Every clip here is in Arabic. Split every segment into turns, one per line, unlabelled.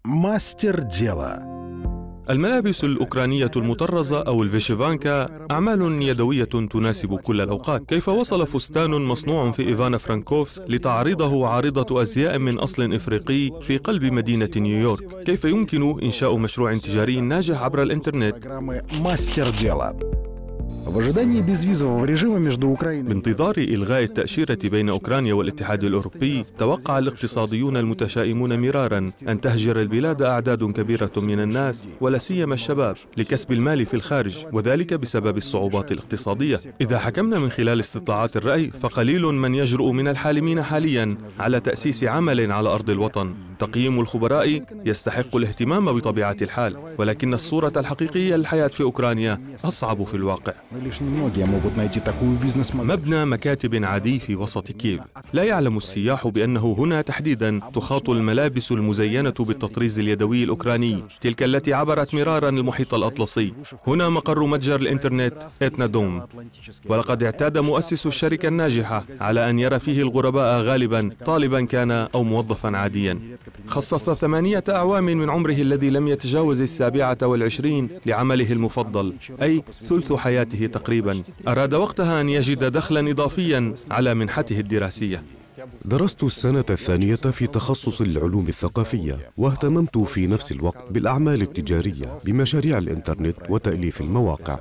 ماستر ديلا.
الملابس الأوكرانية المطرزة أو الفيشيفانكا أعمال يدوية تناسب كل الأوقات. كيف وصل فستان مصنوع في إيفانا فرانكوفسك لتعرضه عارضة أزياء من أصل إفريقي في قلب مدينة نيويورك؟ كيف يمكن إنشاء مشروع تجاري ناجح عبر الإنترنت؟
ماستر ديلا.
بانتظار إلغاء التأشيرة بين أوكرانيا والاتحاد الأوروبي، توقع الاقتصاديون المتشائمون مرارا أن تهجر البلاد أعداد كبيرة من الناس ولا سيما الشباب لكسب المال في الخارج، وذلك بسبب الصعوبات الاقتصادية. إذا حكمنا من خلال استطلاعات الرأي، فقليل من يجرؤ من الحالمين حاليا على تأسيس عمل على أرض الوطن. تقييم الخبراء يستحق الاهتمام بطبيعة الحال، ولكن الصورة الحقيقية للحياة في أوكرانيا أصعب في الواقع. مبنى مكاتب عادي في وسط كييف. لا يعلم السياح بأنه هنا تحديدا تخاط الملابس المزينة بالتطريز اليدوي الأوكراني، تلك التي عبرت مرارا المحيط الأطلسي. هنا مقر متجر الإنترنت إتنادوم، ولقد اعتاد مؤسس الشركة الناجحة على أن يرى فيه الغرباء غالبا طالبا كان أو موظفا عاديا. خصص 8 أعوام من عمره الذي لم يتجاوز 27 لعمله المفضل، أي ثلث حياته تقريبا. أراد وقتها أن يجد دخلا إضافيا على منحته الدراسية.
درست السنة الثانية في تخصص العلوم الثقافية، واهتممت في نفس الوقت بالأعمال التجارية بمشاريع الإنترنت وتأليف المواقع.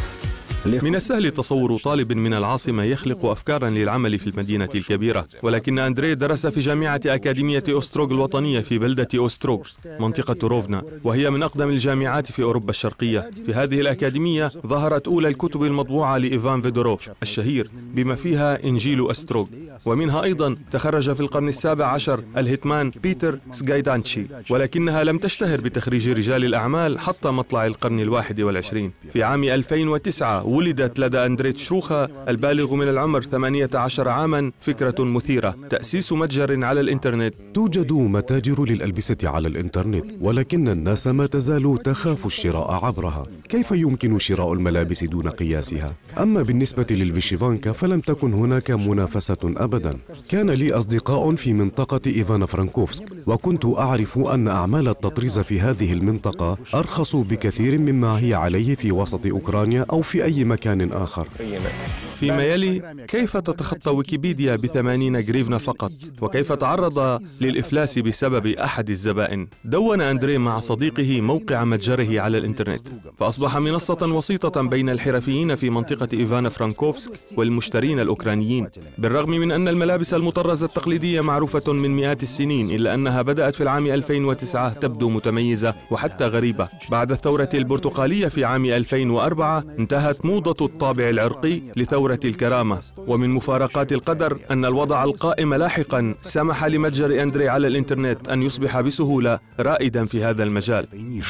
من السهل تصور طالب من العاصمة يخلق أفكارا للعمل في المدينة الكبيرة، ولكن أندري درس في جامعة أكاديمية أوستروغ الوطنية في بلدة أوستروغ منطقة روفنا، وهي من أقدم الجامعات في أوروبا الشرقية. في هذه الأكاديمية ظهرت أولى الكتب المطبوعة لإيفان فيدوروف الشهير بما فيها إنجيل أستروغ، ومنها أيضا تخرج في القرن ال17 الهيتمان بيتر سغايدانتشي، ولكنها لم تشتهر بتخريج رجال الأعمال حتى مطلع القرن ال21. في عام 2009 ولدت لدى أندري تشروخا البالغ من العمر 18 عاما فكرة مثيرة: تأسيس متجر على الإنترنت.
توجد متاجر للألبسة على الإنترنت، ولكن الناس ما تزال تخاف الشراء عبرها. كيف يمكن شراء الملابس دون قياسها؟ أما بالنسبة للفيشيفانكا فلم تكن هناك منافسة أبدا. كان لي أصدقاء في منطقة إيفانا فرانكوفسك، وكنت أعرف أن أعمال التطريز في هذه المنطقة أرخص بكثير مما هي عليه في وسط أوكرانيا أو في أي مكان آخر.
فيما يلي، كيف تتخطى ويكيبيديا ب80 جريفنا فقط؟ وكيف تعرض للإفلاس بسبب أحد الزبائن؟ دون أندري مع صديقه موقع متجره على الإنترنت، فأصبح منصة وسيطة بين الحرفيين في منطقة إيفانا فرانكوفسك والمشترين الأوكرانيين. بالرغم من أن الملابس المطرزة التقليدية معروفة من مئات السنين، إلا أنها بدأت في العام 2009 تبدو متميزة وحتى غريبة. بعد الثورة البرتقالية في عام 2004 انتهت موضة الطابع العرقي لثورة الكرامة، ومن مفارقات القدر أن الوضع القائم لاحقا سمح لمتجر أندري على الإنترنت أن يصبح بسهولة رائدا في هذا المجال.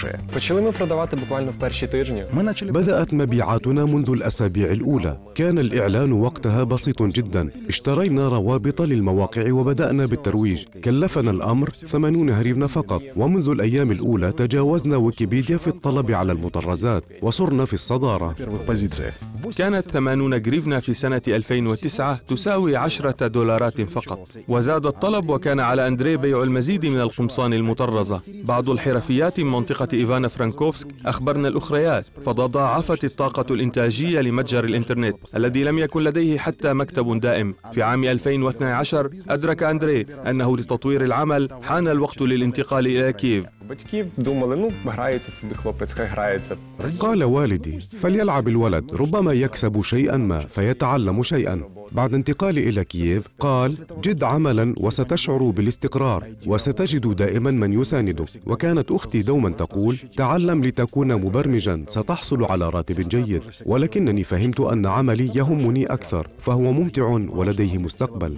بدأت مبيعاتنا منذ الأسابيع الأولى. كان الإعلان وقتها بسيط جدا. اشترينا روابط للمواقع وبدأنا بالترويج. كلفنا الأمر 80 هريفنا فقط، ومنذ الأيام الأولى تجاوزنا ويكيبيديا في الطلب على المطرزات وصرنا في الصدارة.
كانت 80 جريفنا في سنة 2009 تساوي $10 فقط، وزاد الطلب وكان على أندري بيع المزيد من القمصان المطرزة. بعض الحرفيات من منطقة إيفانا فرانكوفسك أخبرنا الأخريات، فتضاعفت الطاقة الإنتاجية لمتجر الإنترنت الذي لم يكن لديه حتى مكتب دائم. في عام 2012 أدرك أندري أنه لتطوير العمل حان الوقت للانتقال إلى كييف.
قال والدي: فليلعب الولد، ربما يكسب شيئا ما فيتعلم شيئا. بعد انتقالي إلى كييف قال: جد عملا وستشعر بالاستقرار وستجد دائما من يساندك. وكانت أختي دوما تقول: تعلم لتكون مبرمجا، ستحصل على راتب جيد. ولكنني فهمت أن عملي يهمني أكثر، فهو ممتع ولديه مستقبل.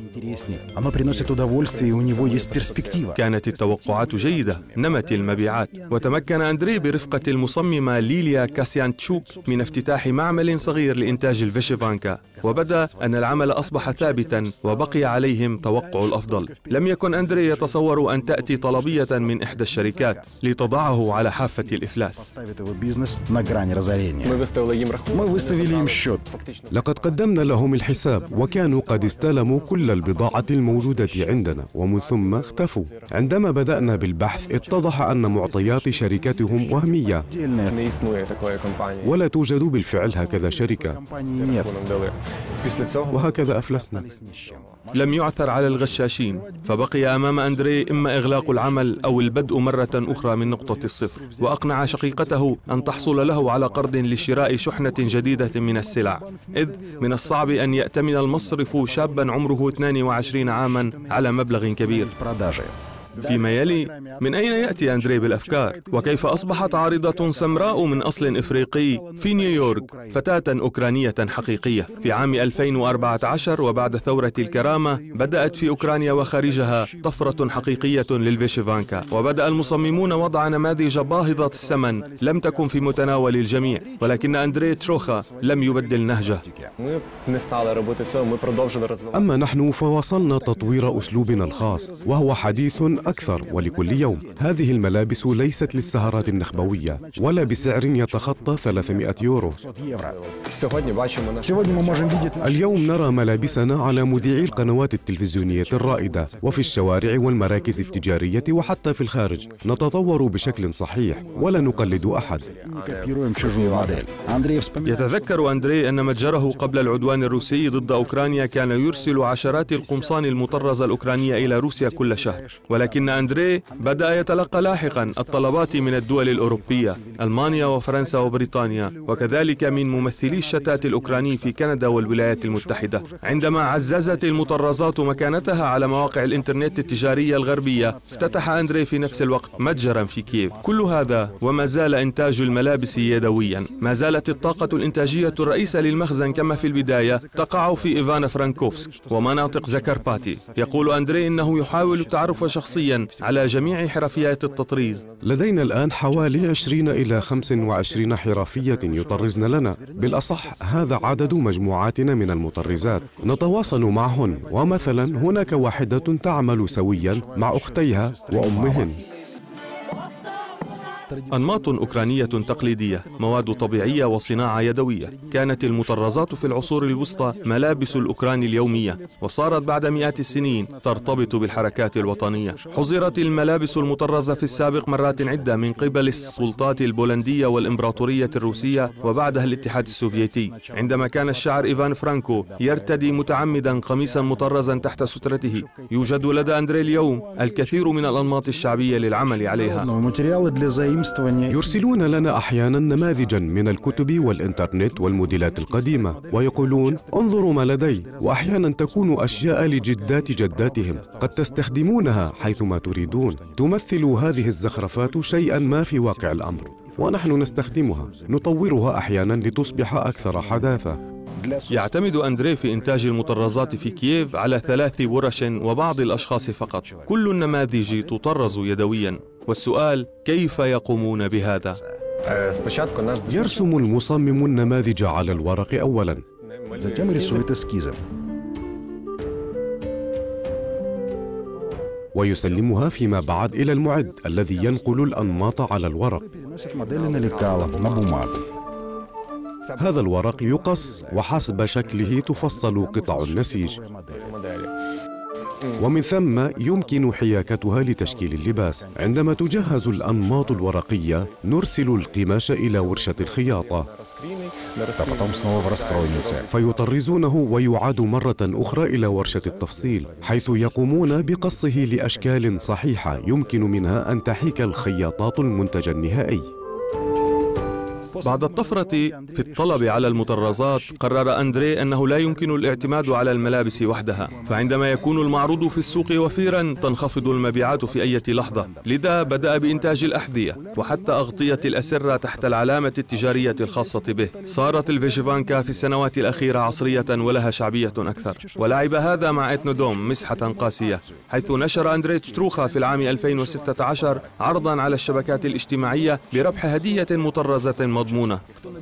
كانت التوقعات جيدة، نمت المبيعات، وتمكن أندري برفقة المصممة ليليا كاسيانتشوك من افتتاح معمل صغير لإنتاج الفيشيفانكا، وبدا أن العمل أصبح ثابتا وبقي عليهم توقع الأفضل. لم يكن أندري يتصور أن تأتي طلبية من إحدى الشركات لتضعه على حافة الإفلاس.
لقد قدمنا لهم الحساب وكانوا قد استلموا كل البضاعة الموجودة عندنا، ومن ثم اختفوا. عندما بدأنا بالبحث اتضح أن معطيات شركتهم وهمية ولا توجد بالفعل هكذا شركة، وهكذا أفلسنا.
لم يعثر على الغشاشين، فبقي أمام أندري إما إغلاق العمل أو البدء مرة أخرى من نقطة الصفر، وأقنع شقيقته أن تحصل له على قرض لشراء شحنة جديدة من السلع، إذ من الصعب أن يأتمن المصرف شابا عمره 22 عاما على مبلغ كبير. فيما يلي، من أين يأتي أندري بالأفكار؟ وكيف أصبحت عارضة سمراء من أصل إفريقي في نيويورك فتاة أوكرانية حقيقية؟ في عام 2014 وبعد ثورة الكرامة بدأت في أوكرانيا وخارجها طفرة حقيقية للفيشيفانكا، وبدأ المصممون وضع نماذج باهظة الثمن لم تكن في متناول الجميع، ولكن أندري تروخا لم يبدل نهجه.
أما نحن فواصلنا تطوير أسلوبنا الخاص وهو حديث أكثر ولكل يوم. هذه الملابس ليست للسهرات النخبوية ولا بسعر يتخطى 300 يورو. اليوم نرى ملابسنا على مذيعي القنوات التلفزيونية الرائدة وفي الشوارع والمراكز التجارية وحتى في الخارج. نتطور بشكل صحيح ولا نقلد أحد.
يتذكر أندري أن متجره قبل العدوان الروسي ضد أوكرانيا كان يرسل عشرات القمصان المطرزة الأوكرانية إلى روسيا كل شهر، ولكن أندري بدأ يتلقى لاحقا الطلبات من الدول الأوروبية، ألمانيا وفرنسا وبريطانيا، وكذلك من ممثلي الشتات الأوكراني في كندا والولايات المتحدة. عندما عززت المطرزات مكانتها على مواقع الإنترنت التجارية الغربية، افتتح أندري في نفس الوقت متجرا في كييف. كل هذا وما زال إنتاج الملابس يدويا. ما زالت الطاقة الإنتاجية الرئيسة للمخزن كما في البداية تقع في إيفانا فرانكوفسك ومناطق زكارباتي. يقول أندري إنه يحاول التعرف شخصيا على جميع حرفيات التطريز.
لدينا الآن حوالي 20 إلى 25 حرفية يطرزن لنا، بالأصح هذا عدد مجموعاتنا من المطرزات. نتواصل معهن، ومثلا هناك واحدة تعمل سويا مع أختيها وأمهن.
أنماط أوكرانية تقليدية، مواد طبيعية وصناعة يدوية. كانت المطرزات في العصور الوسطى ملابس الأوكران اليومية، وصارت بعد مئات السنين ترتبط بالحركات الوطنية. حظرت الملابس المطرزة في السابق مرات عدة من قبل السلطات البولندية والإمبراطورية الروسية وبعدها الاتحاد السوفيتي. عندما كان الشاعر إيفان فرانكو يرتدي متعمدا قميصا مطرزا تحت سترته، يوجد لدى أندري اليوم الكثير من الأنماط الشعبية للعمل عليها.
يرسلون لنا أحيانا نماذجا من الكتب والإنترنت والموديلات القديمة ويقولون انظروا ما لدي، وأحيانا تكون أشياء لجدات جداتهم قد تستخدمونها حيثما تريدون. تمثل هذه الزخرفات شيئا ما في واقع الأمر ونحن نستخدمها، نطورها أحيانا لتصبح أكثر حداثة.
يعتمد أندري في إنتاج المطرزات في كييف على 3 ورش وبعض الأشخاص فقط. كل النماذج تطرز يدويا، والسؤال كيف يقومون بهذا؟
يرسم المصمم النماذج على الورق أولا، ويسلمها فيما بعد إلى المعد الذي ينقل الأنماط على الورق. هذا الورق يقص وحسب شكله تفصل قطع النسيج، ومن ثم يمكن حياكتها لتشكيل اللباس. عندما تجهز الأنماط الورقية نرسل القماش إلى ورشة الخياطة فيطرزونه ويعاد مرة أخرى إلى ورشة التفصيل، حيث يقومون بقصه لأشكال صحيحة يمكن منها أن تحيك الخياطات المنتج النهائي.
بعد الطفرة في الطلب على المطرزات، قرر أندري أنه لا يمكن الاعتماد على الملابس وحدها، فعندما يكون المعروض في السوق وفيرا تنخفض المبيعات في أي لحظة. لذا بدأ بإنتاج الأحذية وحتى أغطية الأسرة تحت العلامة التجارية الخاصة به. صارت الفيشيفانكا في السنوات الأخيرة عصرية ولها شعبية أكثر، ولعب هذا مع إتنودوم مسحة قاسية، حيث نشر أندري تروخا في العام 2016 عرضا على الشبكات الاجتماعية لربح هدية مطرزة مضمونة مضمونة.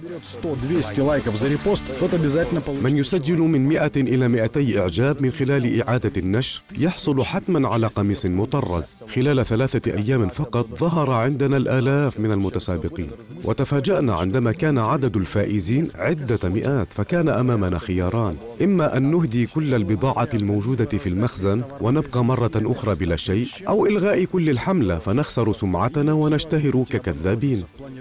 من يسجل من 100 إلى 200 إعجاب من خلال إعادة النشر يحصل حتما على قميص مطرز. خلال 3 أيام فقط ظهر عندنا الآلاف من المتسابقين، وتفاجأنا عندما كان عدد الفائزين عدة مئات. فكان أمامنا خياران: إما أن نهدي كل البضاعة الموجودة في المخزن ونبقى مرة أخرى بلا شيء، أو إلغاء كل الحملة فنخسر سمعتنا ونشتهر ككذابين.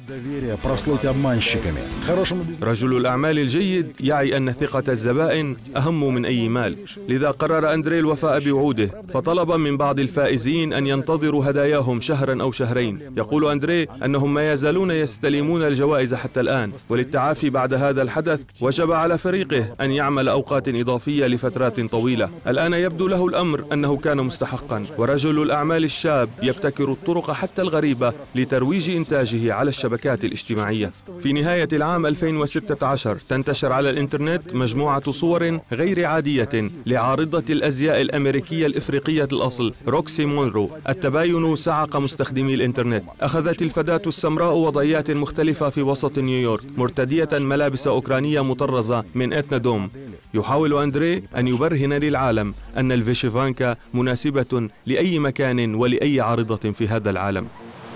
رجل الأعمال الجيد يعي أن ثقة الزبائن أهم من أي مال، لذا قرر أندري الوفاء بوعوده، فطلب من بعض الفائزين أن ينتظروا هداياهم شهرا أو شهرين. يقول أندري أنهم ما يزالون يستلمون الجوائز حتى الآن، وللتعافي بعد هذا الحدث وجب على فريقه أن يعمل أوقات إضافية لفترات طويلة. الآن يبدو له الأمر أنه كان مستحقا، ورجل الأعمال الشاب يبتكر الطرق حتى الغريبة لترويج إنتاجه على الشبكات الاجتماعية. في نهاية العام 2016 تنتشر على الإنترنت مجموعة صور غير عادية لعارضة الأزياء الأمريكية الإفريقية الأصل روكسي مونرو. التباين سعق مستخدمي الإنترنت. أخذت الفتاة السمراء وضعيات مختلفة في وسط نيويورك مرتدية ملابس أوكرانية مطرزة من إتنادوم. يحاول أندري أن يبرهن للعالم أن الفيشيفانكا مناسبة لأي مكان ولأي عارضة في هذا العالم.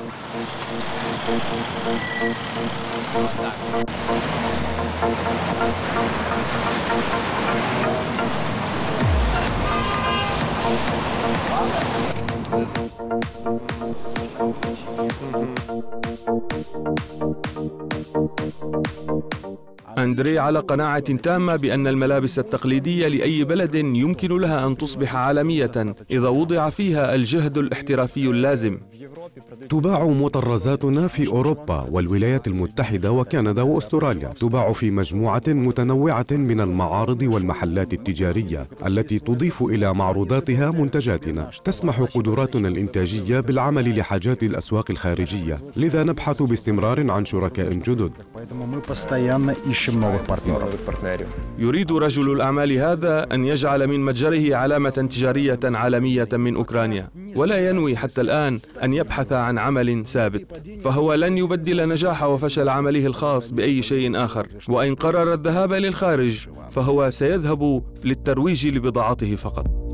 أندري على قناعة تامة بأن الملابس التقليدية لأي بلد يمكن لها أن تصبح عالمية إذا وضع فيها الجهد الاحترافي اللازم.
تباع مطرزاتنا في أوروبا والولايات المتحدة وكندا وأستراليا. تباع في مجموعة متنوعة من المعارض والمحلات التجارية التي تضيف إلى معروضاتها منتجاتنا. تسمح قدراتنا الإنتاجية بالعمل لحاجات الأسواق الخارجية، لذا نبحث باستمرار عن شركاء جدد.
يريد رجل الأعمال هذا أن يجعل من متجره علامة تجارية عالمية من أوكرانيا، ولا ينوي حتى الآن أن يبحث عن عمل ثابت، فهو لن يبدل نجاح وفشل عمله الخاص بأي شيء آخر. وإن قرر الذهاب للخارج فهو سيذهب للترويج لبضاعته فقط.